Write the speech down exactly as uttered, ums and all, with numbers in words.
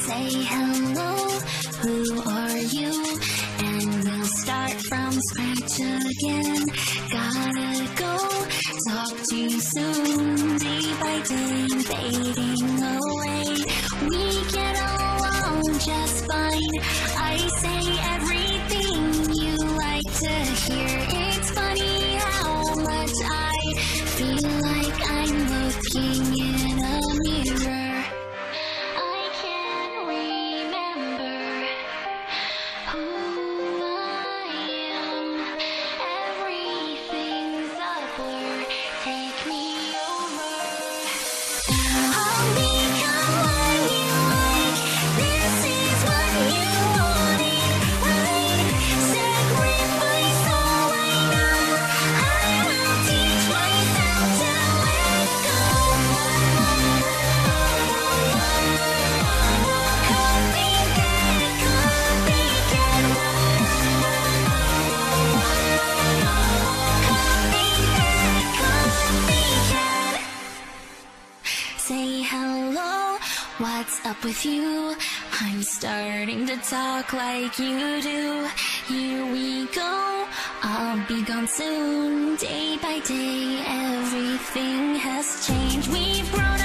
say hello, who are you? And we'll start from scratch again. Gotta go, talk too soon, day by day fading away. We get along just fine, I say everything you like to hear. It's funny how much I feel like I'm looking in a mirror. I can't remember who I am. Everything's a blur. Take me over. I'll become what you like. This is what you wanted, right? Sacrifice all I know. I will teach myself to let go. Copycat, copycat. Copycat, copycat. Say hello, what's up with you? I'm starting to talk like you do. Here we go, I'll be gone soon. Day by day, everything has changed. We've grown